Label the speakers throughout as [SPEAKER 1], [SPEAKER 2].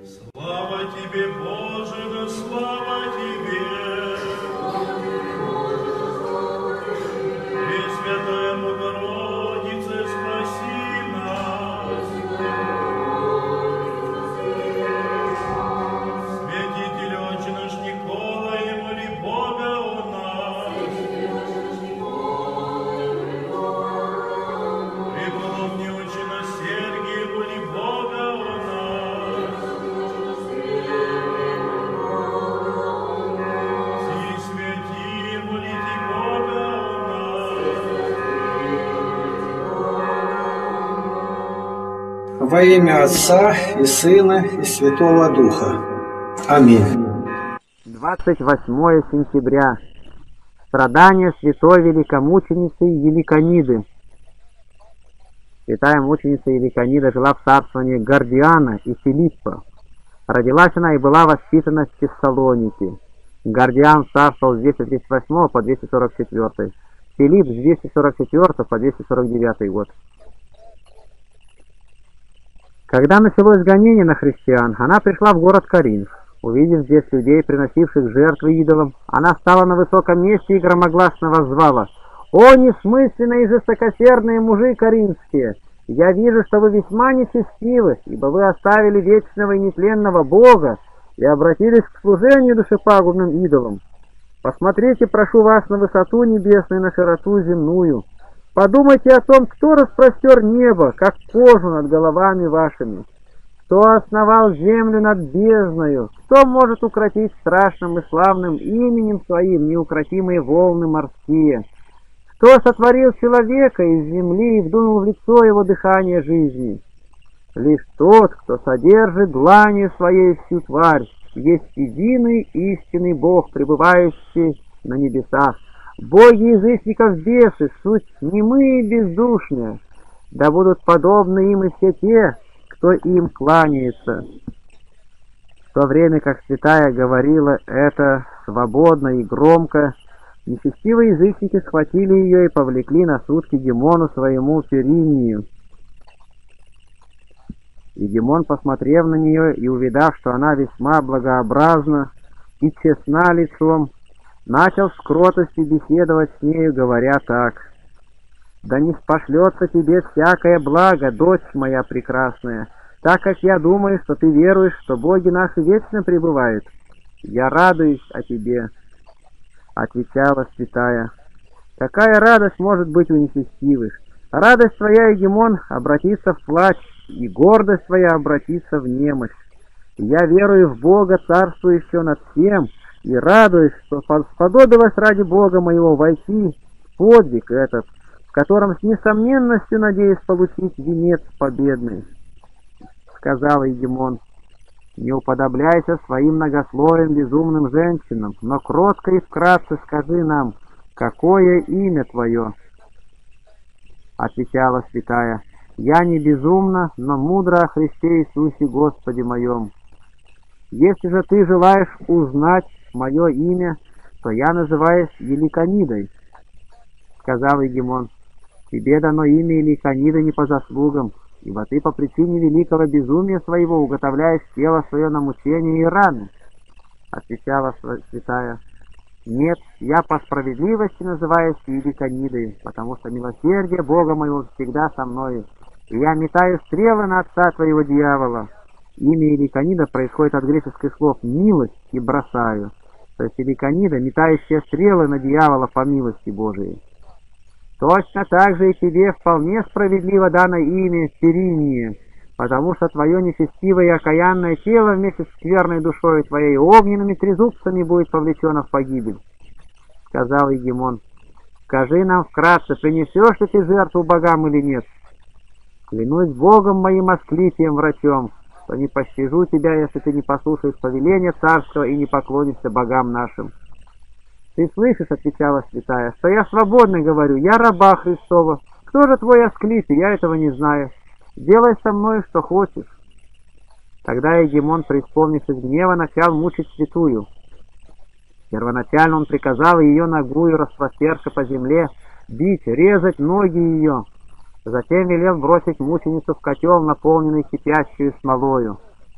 [SPEAKER 1] Слава тебе, Боже, да слава тебе! Пресвятая Богородице, спаси нас! Святитель Отче наш Николай, моли Бога о нас! Преподобный Отче наш Сергий, моли Бога о нас! Все святые, молите Бога о нас!
[SPEAKER 2] Во имя Отца и Сына и Святого Духа. Аминь.
[SPEAKER 3] 28 сентября. Страдания святой великомученицы Еликониды. Святая мученица Еликонида жила в царствовании Гордиана и Филиппа. Родилась она и была воспитана в Фессалонике. Гордиан царствовал с 238 по 244, Филипп с 244 по 249 год. Когда началось гонение на христиан, она пришла в город Коринф. Увидев здесь людей, приносивших жертвы идолам, она стала на высоком месте и громогласно воззвала: «О, несмысленные и жестокосердные мужи коринфские! Я вижу, что вы весьма нечестивы, ибо вы оставили вечного и нетленного Бога и обратились к служению душепагубным идолам. Посмотрите, прошу вас, на высоту небесную, на широту земную. Подумайте о том, кто распростер небо, как кожу над головами вашими, кто основал землю над бездною, кто может укротить страшным и славным именем своим неукротимые волны морские, кто сотворил человека из земли и вдунул в лицо его дыхание жизни. Лишь тот, кто содержит дланью своей всю тварь, есть единый истинный Бог, пребывающий на небесах. Боги язычников бесы, суть немые и бездушные, да будут подобны им и все те, кто им кланяется». В то время как святая говорила это свободно и громко, нечестивые язычники схватили ее и повлекли на суд к Егемону своему Перинию. Егемон, посмотрев на нее и увидав, что она весьма благообразна и честна лицом, начал с кротостью беседовать с нею, говоря так: «Да не спошлется тебе всякое благо, дочь моя прекрасная, так как я думаю, что ты веруешь, что боги наши вечно пребывают. Я радуюсь о тебе». Отвечала святая: «Какая радость может быть у нечестивых? Радость твоя, Егемон, обратится в плач, и гордость твоя обратится в немощь. Я верую в Бога, царствующего над всем, и радуюсь, что сподобилась ради Бога моего войти в подвиг этот, в котором с несомненностью надеюсь получить венец победный». Сказал Егемон: «Не уподобляйся своим многословием безумным женщинам, но кротко и вкратце скажи нам, какое имя твое?» Отвечала святая: «Я не безумна, но мудра о Христе Иисусе Господе моем. Если же ты желаешь узнать мое имя, то я называюсь Еликонидой». Сказал Егемон: «Тебе дано имя Еликонида не по заслугам, ибо ты по причине великого безумия своего уготовляешь тело свое на мучение и раны». Отвечала святая: «Нет, я по справедливости называюсь Еликонидой, потому что милосердие Бога моего всегда со мною, и я метаю стрелы на отца твоего дьявола». Имя Еликонида происходит от греческих слов «милость» и «бросаю», то есть Еликонида, метающая стрелы на дьявола по милости Божией. Точно так же и тебе вполне справедливо дано имя Периния, потому что твое нечестивое и окаянное тело вместе с скверной душой твоей огненными трезубцами будет повлечено в погибель. Сказал Егемон: «Скажи нам вкратце, принесешь ли ты жертву богам или нет? Клянусь Богом моим Асклепием врачом, что не пощажу тебя, если ты не послушаешь повеления царского и не поклонишься богам нашим». «Ты слышишь, — отвечала святая, — что я свободно говорю, я раба Христова. Кто же твой Асклепий? Я этого не знаю. Делай со мной, что хочешь». Тогда Егемон, преисполнившись гнева, начал мучить святую. Первоначально он приказал ее нагую, распростерши по земле, бить, резать ноги ее. Затем велел бросить мученицу в котел, наполненный кипящую смолою.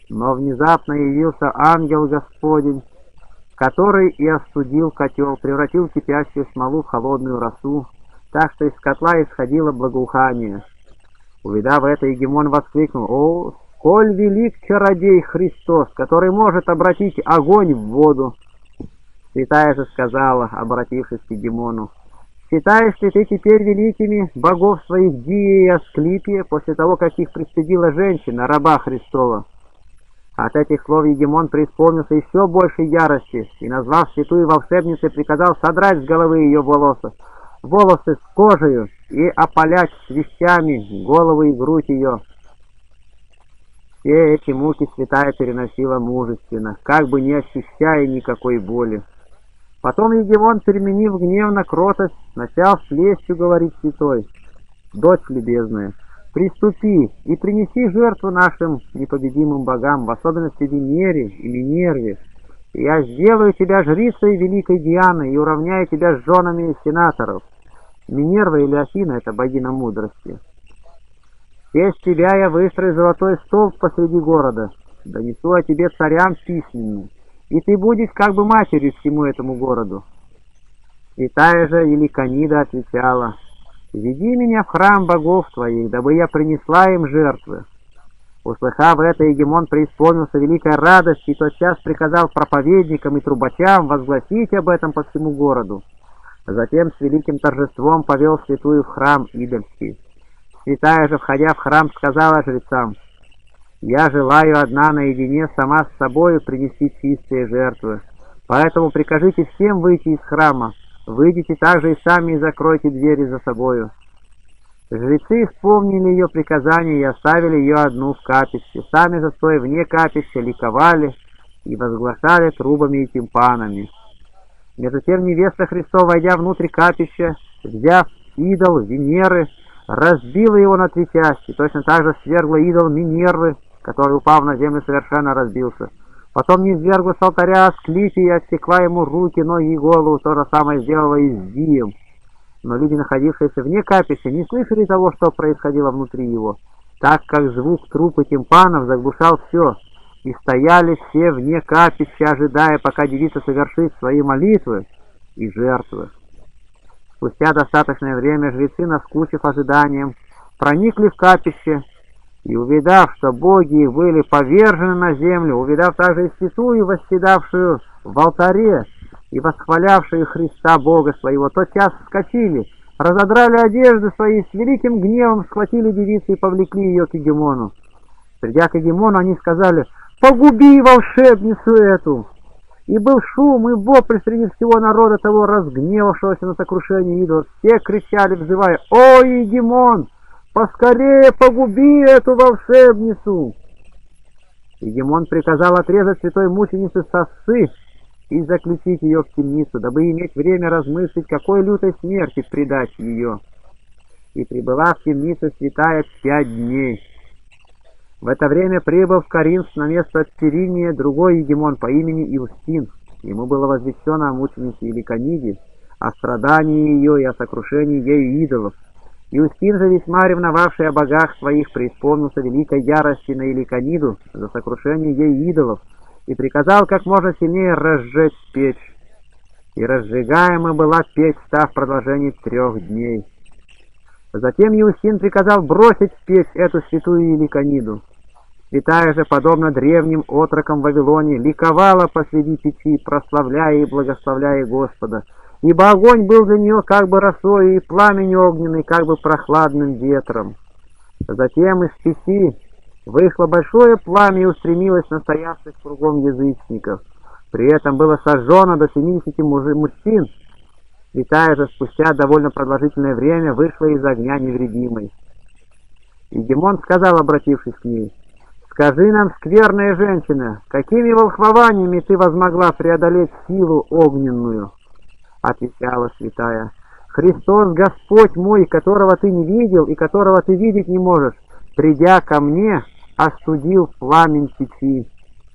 [SPEAKER 3] Но внезапно явился ангел Господень, который и остудил котел, превратил кипящую смолу в холодную росу, так что из котла исходило благоухание. Увидав это, Егемон воскликнул: «О, сколь велик чародей Христос, который может обратить огонь в воду!» Святая же сказала, обратившись к Егемону: «Считаешь ли ты теперь великими богов своих Дия и Асклипия после того, как их пристыдила женщина, раба Христова?» От этих слов Егемон преисполнился еще большей ярости и, назвав святую волшебницей, приказал содрать с головы ее волосы с кожею и опалять свещами голову и грудь ее. Все эти муки святая переносила мужественно, как бы не ощущая никакой боли. Потом Егемон, переменив гнев на кротость, начал с лестью говорить святой: «Дочь любезная, приступи и принеси жертву нашим непобедимым богам, в особенности Венере и Минерве. И я сделаю тебя жрицей великой Дианы и уравняю тебя с женами сенаторов». Минерва или Афина — это богиня мудрости. «В честь тебя я выстрою золотой столб посреди города, донесу о тебе царям письменным, и ты будешь как бы матерью всему этому городу». Святая же Еликонида отвечала: «Веди меня в храм богов твоих, дабы я принесла им жертвы». Услыхав это, Егемон преисполнился великой радости и тотчас приказал проповедникам и трубачам возгласить об этом по всему городу. Затем с великим торжеством повел святую в храм идольский. Святая же, входя в храм, сказала жрецам: «Я желаю одна наедине сама с собою принести чистые жертвы, поэтому прикажите всем выйти из храма, выйдите также и сами и закройте двери за собою». Жрецы исполнили ее приказание и оставили ее одну в капище, сами же стоя вне капища ликовали и возглашали трубами и тимпанами. Между тем невеста Христова, войдя внутрь капища, взяв идол Венеры, разбила его на 3 части, точно так же свергла идол Минервы, который, упав на землю, совершенно разбился. Потом низвергла с алтаря Асклипия и отсекла ему руки, ноги и голову, то же самое сделала и с Дием. Но люди, находившиеся вне капища, не слышали того, что происходило внутри его, так как звук труп и тимпанов заглушал все, и стояли все вне капища, ожидая, пока девица совершит свои молитвы и жертвы. Спустя достаточное время жрецы, наскучив ожиданием, проникли в капище, и, увидав, что боги их были повержены на землю, увидав также и святую, восседавшую в алтаре и восхвалявшую Христа Бога своего, тотчас вскочили, разодрали одежды свои, с великим гневом схватили девицу и повлекли ее к Егемону. Придя к Егемону, они сказали: «Погуби волшебницу эту!» И был шум и вопль среди всего народа того, разгневавшегося на сокрушение идолов. Все кричали, взывая: «О, Егемон, поскорее погуби эту волшебницу!» Егемон приказал отрезать святой мученице сосы и заключить ее в темницу, дабы иметь время размыслить, какой лютой смерти предать ее. И прибыла в темницу святая 5 дней. В это время прибыл в Коринф на место Цериния другой Егемон по имени Иустин. Ему было возвещено о мученице Еликониде, о страдании ее и о сокрушении ею идолов. Иустин же, весьма ревновавший о богах своих, преисполнился великой ярости на Еликониду за сокрушение ей идолов и приказал как можно сильнее разжечь печь. И разжигаема была печь, став в продолжении 3 дней. Затем Иустин приказал бросить в печь эту святую Еликониду. Святая же, подобно древним отрокам в Вавилоне, ликовала посреди печи, прославляя и благословляя Господа, ибо огонь был для нее как бы росой, и пламень огненный как бы прохладным ветром. Затем из печи вышло большое пламя и устремилось на стоявших кругом язычников. При этом было сожжено до 70 мужчин. Святая же спустя довольно продолжительное время вышла из огня невредимой. Егемон сказал, обратившись к ней: «Скажи нам, скверная женщина, какими волхвованиями ты возмогла преодолеть силу огненную?» Отвечала святая: «Христос Господь мой, которого ты не видел и которого ты видеть не можешь, придя ко мне, остудил пламень печи».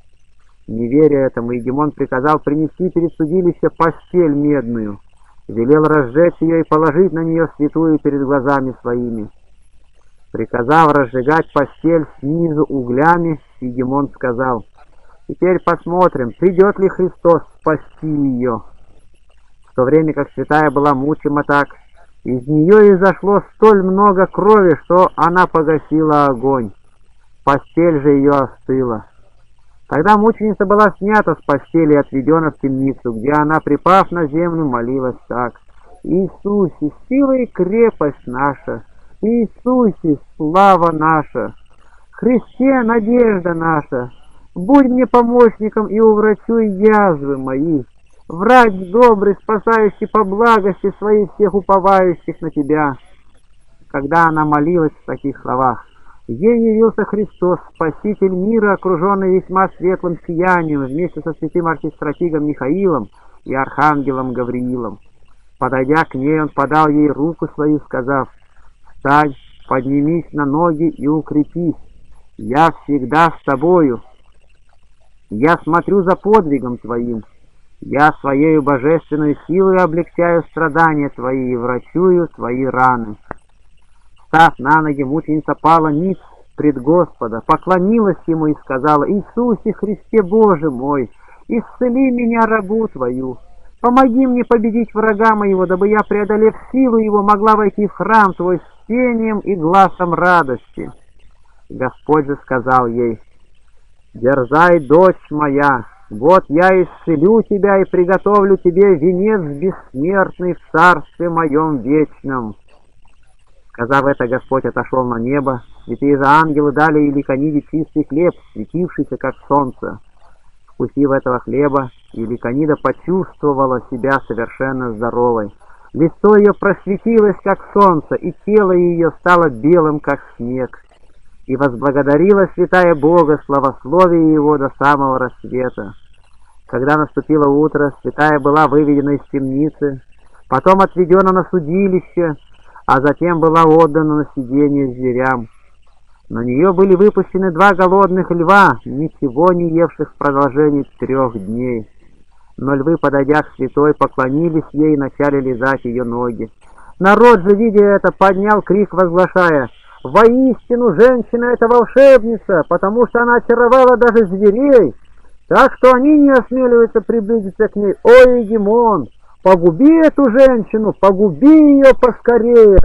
[SPEAKER 3] Не веря этому, Егемон приказал принести перед судилище постель медную, велел разжечь ее и положить на нее святую перед глазами своими. Приказав разжигать постель снизу углями, Егемон сказал: «Теперь посмотрим, придет ли Христос спасти ее». В то время как святая была мучима так, из нее изошло столь много крови, что она погасила огонь. Постель же ее остыла. Тогда мученица была снята с постели и отведена в темницу, где она, припав на землю, молилась так: «Иисусе, сила и крепость наша! Иисусе, слава наша! Христе, надежда наша! Будь мне помощником и уврачуй язвы мои! Врач добрый, спасающий по благости своей всех уповающих на Тебя!» Когда она молилась в таких словах, ей явился Христос, Спаситель мира, окруженный весьма светлым сиянием, вместе со святым архистратигом Михаилом и архангелом Гавриилом. Подойдя к ней, он подал ей руку свою, сказав: «Встань, поднимись на ноги и укрепись. Я всегда с тобою. Я смотрю за подвигом твоим. Я своей божественной силой облегчаю страдания твои и врачую твои раны». Встав на ноги, мученица пала ниц пред Господа, поклонилась ему и сказала: «Иисусе Христе Боже мой, исцели меня, рабу твою. Помоги мне победить врага моего, дабы я, преодолев силу его, могла войти в храм твой с пением и гласом радости». Господь же сказал ей: «Дерзай, дочь моя, вот я исцелю тебя и приготовлю тебе венец бессмертный в царстве моем вечном». Сказав это, Господь отошел на небо. Святые же ангелы дали Еликониде чистый хлеб, светившийся как солнце. Вкусив этого хлеба, Еликонида почувствовала себя совершенно здоровой. Лицо ее просветилось, как солнце, и тело ее стало белым, как снег. И возблагодарила святая Бога, славословие Его до самого рассвета. Когда наступило утро, святая была выведена из темницы, потом отведена на судилище, а затем была отдана на съедение зверям. На нее были выпущены 2 голодных льва, ничего не евших в продолжении 3 дней. Но львы, подойдя к святой, поклонились ей и начали лизать ее ноги. Народ же, видя это, поднял крик, возглашая: «Воистину, женщина — это волшебница, потому что она очаровала даже зверей, так что они не осмеливаются приблизиться к ней. О, Егемон, погуби эту женщину, погуби ее поскорее!»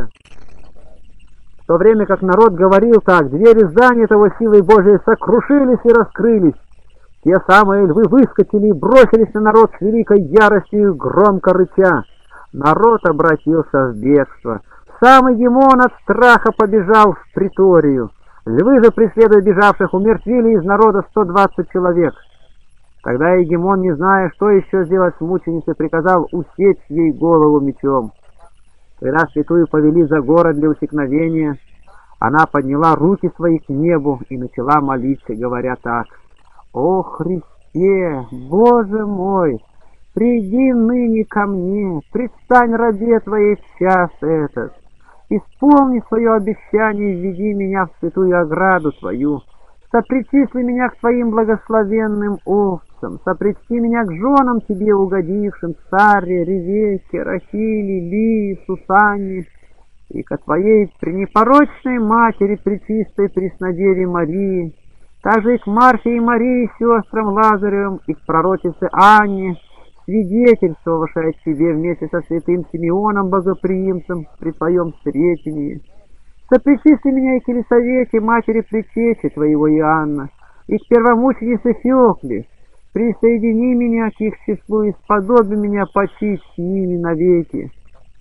[SPEAKER 3] В то время как народ говорил так, двери занятого силой Божией сокрушились и раскрылись. Те самые львы выскочили и бросились на народ с великой яростью, громко рыча. Народ обратился в бегство. Сам Егемон от страха побежал в приторию. Львы же, преследуя бежавших, умертвили из народа 120 человек. Тогда Егемон, не зная, что еще сделать с мученицей, приказал усечь ей голову мечом. Когда святую повели за город для усекновения, она подняла руки свои к небу и начала молиться, говоря так: «О Христе, Боже мой, приди ныне ко мне, предстань рабе Твоей в час этот, исполни свое обещание и введи меня в святую ограду Твою, сопричисли меня к Твоим благословенным овцам, сопричти меня к женам Тебе угодившим, Саре, Ревекке, Рахиле, Лии, Сусанне, и ко Твоей пренепорочной матери, пречистой Преснодеве Марии, также и к Марфе и Марии, сестрам Лазаревым, и к пророчице Анне, свидетельствовавшей о Тебе вместе со святым Симеоном Богоприимцем при Твоем встретении. Сопричисли меня и к Елисавете, матери Предтечи Твоего Иоанна, и к первомученице Феокле. Присоедини меня к их числу и сподоби меня почить с ними навеки».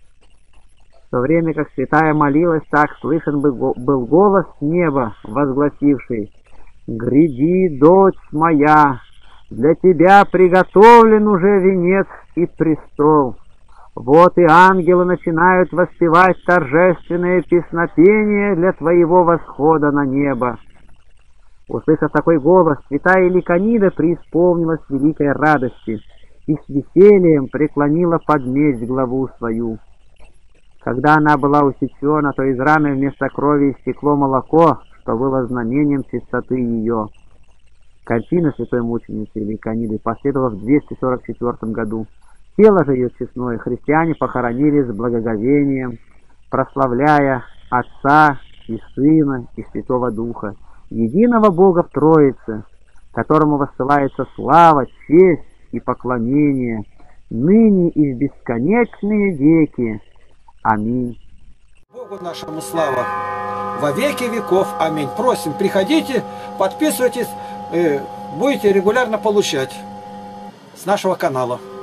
[SPEAKER 3] В то время как святая молилась, так слышен был голос с неба, возгласивший: «Гряди, дочь моя, для тебя приготовлен уже венец и престол. Вот и ангелы начинают воспевать торжественное песнопение для твоего восхода на небо». Услышав такой голос, святая Еликонида преисполнилась великой радости и с весельем преклонила под меч главу свою. Когда она была усечена, то из раны вместо крови истекло молоко, что было знамением чистоты ее. Кончина святой мученицы Еликониды последовала в 244 году. Тело же ее честное христиане похоронили с благоговением, прославляя Отца и Сына и Святого Духа, единого Бога в Троице, которому воссылается слава, честь и поклонение, ныне и в бесконечные веки. Аминь.
[SPEAKER 2] Богу нашему слава во веки веков. Аминь. Просим, приходите, подписывайтесь, будете регулярно получать с нашего канала.